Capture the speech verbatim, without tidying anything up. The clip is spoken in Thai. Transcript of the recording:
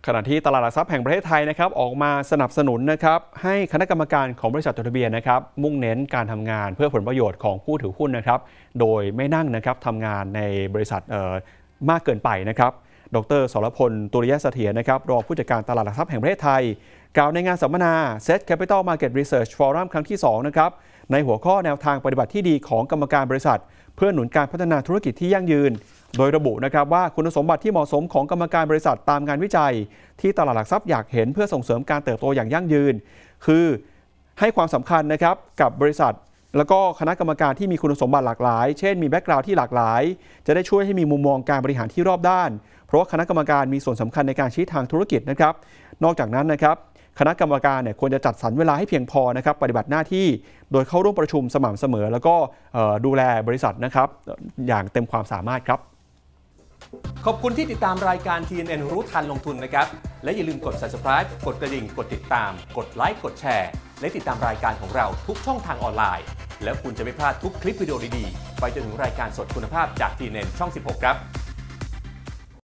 ขณะที่ตลาดหลักทรัพย์แห่งประเทศไทยนะครับออกมาสนับสนุนนะครับให้คณะกรรมการของบริษัทจดทะเบียนนะครับมุ่งเน้นการทำงานเพื่อผลประโยชน์ของผู้ถือหุ้นนะครับโดยไม่นั่งนะครับทำงานในบริษัทมากเกินไปนะครับดร.สรพล ตุริยเสถียรนะครับรองผู้จัดการตลาดหลักทรัพย์แห่งประเทศไทยกล่าวในงานสัมมนา Set Capital Market Research Forum ครั้งที่สองนะครับในหัวข้อแนวทางปฏิบัติที่ดีของกรรมการบริษัทเพื่อหนุนการพัฒนาธุรกิจที่ยั่งยืนโดยระบุนะครับว่าคุณสมบัติที่เหมาะสมของกรรมการบริษัทตามงานวิจัยที่ตลาดหลักทรัพย์อยากเห็นเพื่อส่งเสริมการเติบโตอย่างยั่งยืนคือให้ความสำคัญนะครับกับบริษัทแล้วก็คณะกรรมการที่มีคุณสมบัติหลากหลายเช่นมีแบ็กกราวด์ที่หลากหลายจะได้ช่วยให้มีมุมมองการบริหารที่รอบด้านเพราะว่าคณะกรรมการมีส่วนสำคัญในการชี้ทางธุรกิจนะครับนอกจากนั้นนะครับคณะกรรมการเนี่ยควรจะจัดสรรเวลาให้เพียงพอนะครับปฏิบัติหน้าที่โดยเข้าร่วมประชุมสม่ำเสมอแล้วก็ดูแลบริษัทนะครับอย่างเต็มความสามารถครับขอบคุณที่ติดตามรายการ ที เอ็น เอ็น รู้ทันลงทุนนะครับและอย่าลืมกด ซับสไครบ์ กดกระดิ่งกดติดตามกดไลค์กดแชร์และติดตามรายการของเราทุกช่องทางออนไลน์แล้วคุณจะไม่พลาดทุกคลิปวิดีโอดีๆไปจนถึงรายการสดคุณภาพจาก ที เอ็น เอ็น ช่องสิบหกครับ